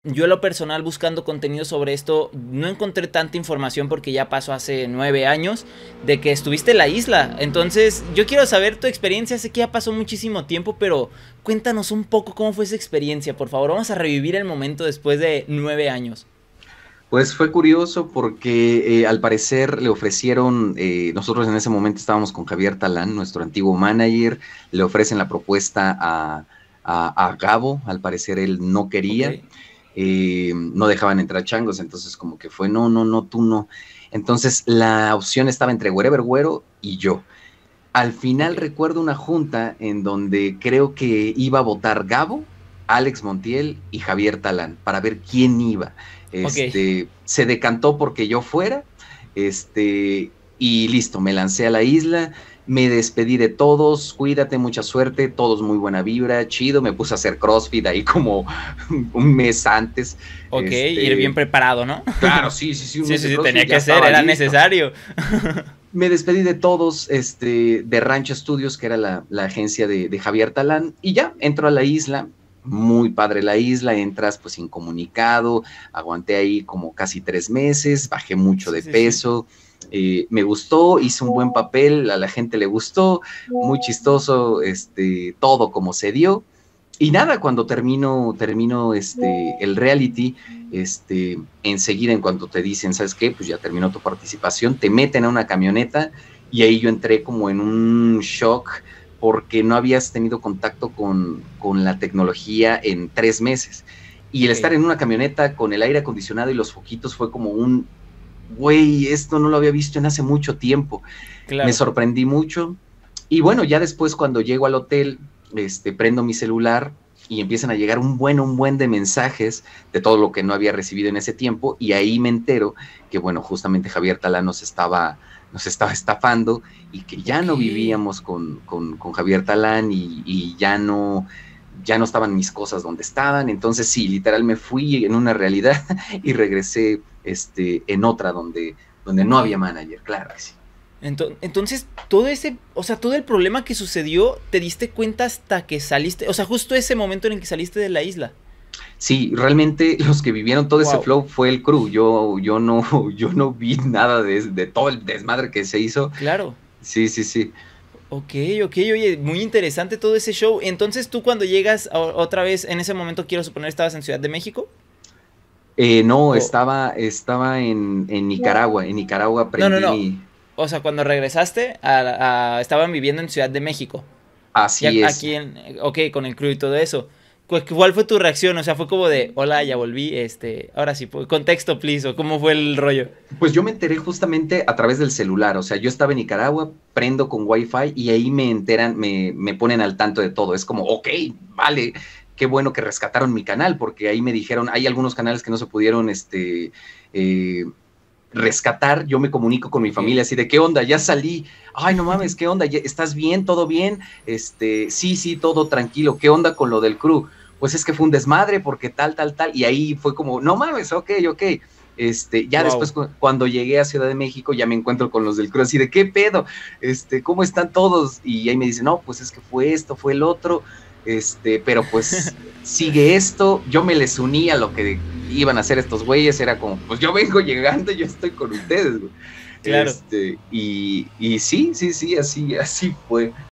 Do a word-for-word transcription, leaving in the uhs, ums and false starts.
yo en lo personal buscando contenido sobre esto, no encontré tanta información porque ya pasó hace nueve años de que estuviste en la isla. Entonces yo quiero saber tu experiencia, sé que ya pasó muchísimo tiempo, pero cuéntanos un poco cómo fue esa experiencia, por favor. Vamos a revivir el momento después de nueve años. Pues fue curioso porque eh, al parecer le ofrecieron, eh, nosotros en ese momento estábamos con Javier Talán, nuestro antiguo manager, le ofrecen la propuesta a, a, a Gabo, al parecer él no Ok, quería, eh, no dejaban entrar changos, entonces como que fue, no, no, no, tú no. Entonces la opción estaba entre Wherever Güero y yo. Al ok, final recuerdo una junta en donde creo que iba a votar Gabo, Alex Montiel y Javier Talán para ver quién iba. ok. Este, se decantó porque yo fuera, este, y listo, me lancé a la isla, me despedí de todos, cuídate, mucha suerte, todos muy buena vibra, chido, me puse a hacer CrossFit ahí como un mes antes, Ok, ir bien este, preparado, ¿no? claro, sí, sí, sí, un Sí, mes sí, de sí, CrossFit, tenía ya que ser, estaba era listo. necesario. Me despedí de todos, este, de Rancho Studios, que era la, la agencia de, de Javier Talán, y ya, entro a la isla, muy padre la isla, entras pues incomunicado, aguanté ahí como casi tres meses, bajé mucho Sí, de sí, sí. peso, eh, me gustó, hice un buen papel, a la gente le gustó, muy chistoso, este, todo como se dio, y nada, cuando termino, termino este, el reality, este, enseguida en cuanto te dicen, ¿sabes qué? Pues ya terminó tu participación, te meten a una camioneta y ahí yo entré como en un shock porque no habías tenido contacto con, con la tecnología en tres meses. Y el Ok, estar en una camioneta con el aire acondicionado y los foquitos fue como un, güey, esto no lo había visto en hace mucho tiempo. Me claro. sorprendí mucho. Y bueno, ya después cuando llego al hotel, este, prendo mi celular y empiezan a llegar un buen, un buen de mensajes de todo lo que no había recibido en ese tiempo y ahí me entero que, bueno, justamente Javier Talán nos estaba, nos estaba estafando y que ya Ok. no vivíamos con, con, con Javier Talán y, y, ya no ya no estaban mis cosas donde estaban, entonces sí, literal me fui en una realidad y regresé este, en otra donde, donde no Ok. había manager, claro que sí. Ento- Entonces, todo ese, o sea, todo el problema que sucedió, te diste cuenta hasta que saliste, o sea, justo ese momento en el que saliste de la isla. Sí, realmente los que vivieron todo ese Wow, flow fue el crew. Yo, yo no, yo no vi nada de, de todo el desmadre que se hizo. claro. Sí, sí, sí. Ok, ok, oye, muy interesante todo ese show. Entonces, tú cuando llegas a- otra vez, en ese momento quiero suponer estabas en Ciudad de México. Eh, no, O, estaba, estaba en, en Nicaragua. En Nicaragua no, no, aprendí no. mi. O sea, cuando regresaste, a, a- estaban viviendo en Ciudad de México. Ya Así es. aquí en, ok, con el crew y todo eso. Cu- ¿Cuál fue tu reacción? O sea, fue como de, hola, ya volví, este, ahora sí, pues, contexto, please, o cómo fue el rollo. Pues yo me enteré justamente a través del celular. O sea, yo estaba en Nicaragua, prendo con Wi-Fi y ahí me enteran, me, me ponen al tanto de todo. Es como, ok, vale. Qué bueno que rescataron mi canal, porque ahí me dijeron, hay algunos canales que no se pudieron, este, eh, rescatar, yo me comunico con mi Ok. familia así de, ¿qué onda? Ya salí, ay, no mames, ¿qué onda? ¿Estás bien? ¿Todo bien? Este, sí, sí, todo tranquilo, ¿qué onda con lo del crew? Pues es que fue un desmadre porque tal, tal, tal, y ahí fue como, no mames, ok, ok. Este, ya Wow. después cuando llegué a Ciudad de México ya me encuentro con los del crew así de, ¿qué pedo? Este, ¿cómo están todos? Y ahí me dicen, no, pues es que fue esto, fue el otro, este, pero pues sigue esto, yo me les uní a lo que iban a hacer estos güeyes, era como, pues yo vengo llegando, yo estoy con ustedes, güey. Claro. Este, y, y sí, sí, sí, así, así fue.